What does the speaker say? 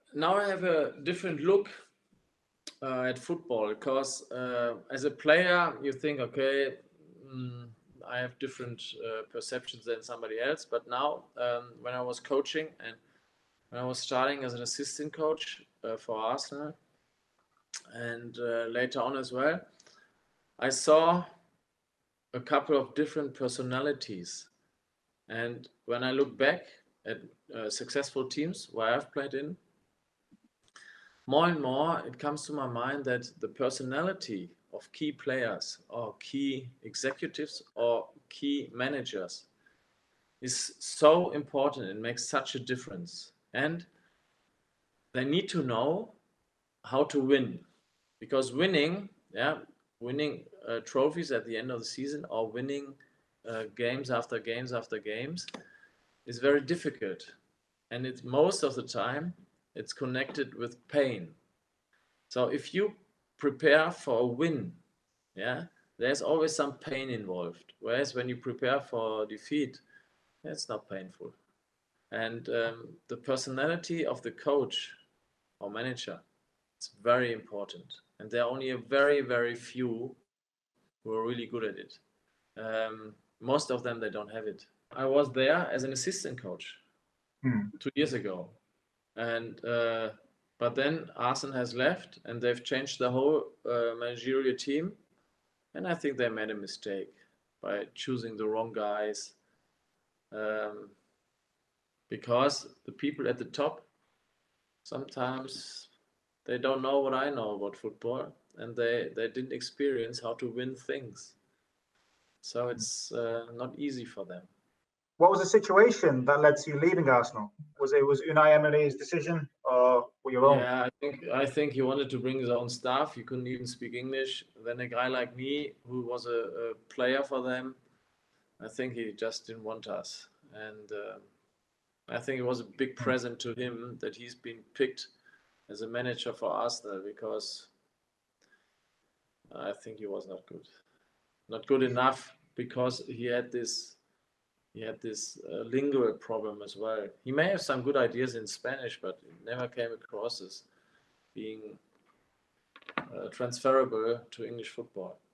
now I have a different look at football because as a player, you think, okay, mm, I have different perceptions than somebody else. But now, when I was coaching and when I was starting as an assistant coach for Arsenal and later on as well, I saw a couple of different personalities. And when I look back at successful teams where I've played in, more and more it comes to my mind that the personality of key players or key executives or key managers is so important and makes such a difference. And they need to know how to win, because winning, yeah, winning trophies at the end of the season or winning games after games after games is very difficult, and it's most of the time it's connected with pain. So if you prepare for a win, yeah, there's always some pain involved. Whereas when you prepare for defeat, it's not painful. And the personality of the coach or manager is very important. And there are only a very, very few who are really good at it. Most of them, they don't have it. I was there as an assistant coach Hmm. 2 years ago. And but then Arsenal has left and they've changed the whole managerial team. And I think they made a mistake by choosing the wrong guys, um, because the people at the top sometimes they don't know what I know about football, and they didn't experience how to win things. So it's not easy for them. What was the situation that led to you leaving Arsenal? Was Unai Emery's decision or were your own? Yeah, I think he wanted to bring his own staff. He couldn't even speak English. Then a guy like me, who was a player for them, I think he just didn't want us. And I think it was a big Hmm. present to him that he's been picked as a manager for Arsenal, because I think he was not good enough, because he had this lingual problem as well. He may have some good ideas in Spanish, but it never came across as being transferable to English football.